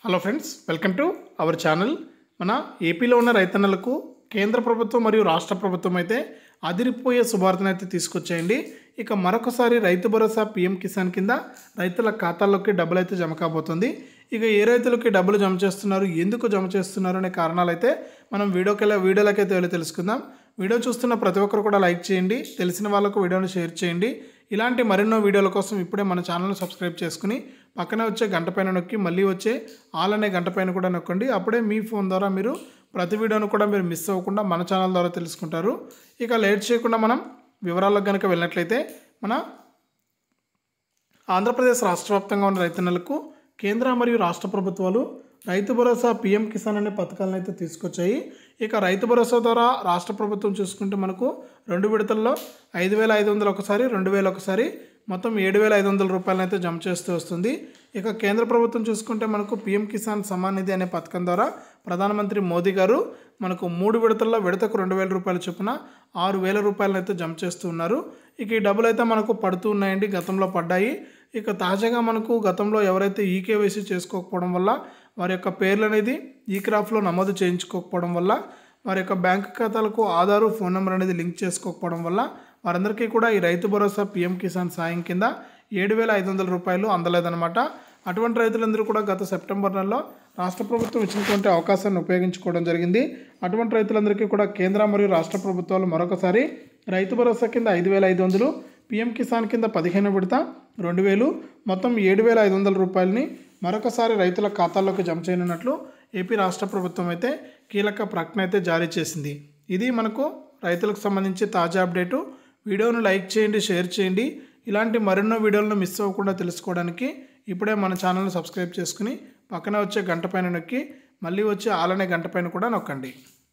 Hello friends, welcome to our channel. మన ఏపీలో ఉన్న రైతన్నలకు కేంద్ర ప్రభుత్వం మరియు రాష్ట్ర ప్రభుత్వం అయితే అదిరిపోయే శుభార్తను అయితే తీసుకొచ్చేయండి. ఇక మరొకసారి రైతు భరోసా పీఎం కిసాన్ కింద రైతుల ఖాతాల్లోకి డబ్బులు అయితే జమ కాబోతుంది. ఇక ఏ రైతులకి డబ్బులు జమ చేస్తున్నారు, ఎందుకు జమ చేస్తున్నారు అనే కారణాలు అయితే మనం వీడియోలకైతే వెళ్ళి తెలుసుకుందాం. వీడియో చూస్తున్న ప్రతి ఒక్కరు కూడా లైక్ చేయండి, తెలిసిన వాళ్ళకు వీడియోని షేర్ చేయండి. ఇలాంటి మరెన్నో వీడియోల కోసం ఇప్పుడే మన ఛానల్ని సబ్స్క్రైబ్ చేసుకుని పక్కనే వచ్చే గంట పైన నొక్కి మళ్ళీ వచ్చే ఆల్ అనే గంట పైన కూడా నొక్కండి. అప్పుడే మీ ఫోన్ ద్వారా మీరు ప్రతి వీడియోను కూడా మీరు మిస్ అవ్వకుండా మన ఛానల్ ద్వారా తెలుసుకుంటారు. ఇక లేట్ చేయకుండా మనం వివరాలకు కనుక వెళ్ళినట్లయితే, మన ఆంధ్రప్రదేశ్ రాష్ట్ర వ్యాప్తంగా ఉన్న రైతన్నలకు కేంద్ర మరియు రాష్ట్ర ప్రభుత్వాలు రైతు భరోసా పీఎం కిసాన్ అనే పథకాలను అయితే తీసుకొచ్చాయి. ఇక రైతు భరోసా ద్వారా రాష్ట్ర ప్రభుత్వం చూసుకుంటే మనకు 2 విడతల్లో 5,500 ఒకసారి, 2,000 ఒకసారి, మొత్తం 7,500 రూపాయలను అయితే జమ చేస్తూ వస్తుంది. ఇక కేంద్ర ప్రభుత్వం చూసుకుంటే మనకు పీఎం కిసాన్ సమ్మాన్ నిధి అనే పథకం ద్వారా ప్రధానమంత్రి మోదీ గారు మనకు 3 విడతల్లో విడతకు 2,000 రూపాయల చొప్పున 6,000 రూపాయలను అయితే జమ చేస్తూ ఉన్నారు. ఇక ఈ డబ్బులు అయితే మనకు పడుతూ ఉన్నాయండి, గతంలో పడ్డాయి. ఇక తాజాగా మనకు గతంలో ఎవరైతే ఈకేవైసీ చేసుకోకపోవడం వల్ల, వారి యొక్క పేర్లు అనేది ఈ క్రాఫ్లో నమోదు చేయించుకోకపోవడం వల్ల, వారి యొక్క బ్యాంక్ ఖాతాలకు ఆధారు ఫోన్ నెంబర్ అనేది లింక్ చేసుకోకపోవడం వల్ల వారందరికీ కూడా ఈ రైతు భరోసా పీఎం కిసాన్ సాయం కింద 7,500 రూపాయలు అందలేదన్నమాట. అటువంటి రైతులందరూ కూడా గత సెప్టెంబర్ నెలలో రాష్ట్ర ప్రభుత్వం ఇచ్చినటువంటి అవకాశాన్ని ఉపయోగించుకోవడం జరిగింది. అటువంటి రైతులందరికీ కూడా కేంద్ర మరియు రాష్ట్ర ప్రభుత్వాలు మరొకసారి రైతు భరోసా కింద 5,500, పీఎం కిసాన్ కింద 15 విడత 2,000, మొత్తం 7,500 రూపాయలని మరొకసారి రైతుల ఖాతాల్లోకి జమ చేయనున్నట్లు ఏపీ రాష్ట్ర ప్రభుత్వం అయితే కీలక ప్రకటన అయితే జారీ చేసింది. ఇది మనకు రైతులకు సంబంధించి తాజా అప్డేటు. వీడియోను లైక్ చేయండి, షేర్ చేయండి. ఇలాంటి మరెన్నో వీడియోలను మిస్ అవ్వకుండా తెలుసుకోవడానికి ఇప్పుడే మన ఛానల్ని సబ్స్క్రైబ్ చేసుకుని పక్కన వచ్చే గంట పైన నొక్కి మళ్ళీ వచ్చే ఆల్ అనే గంట పైన కూడా నొక్కండి.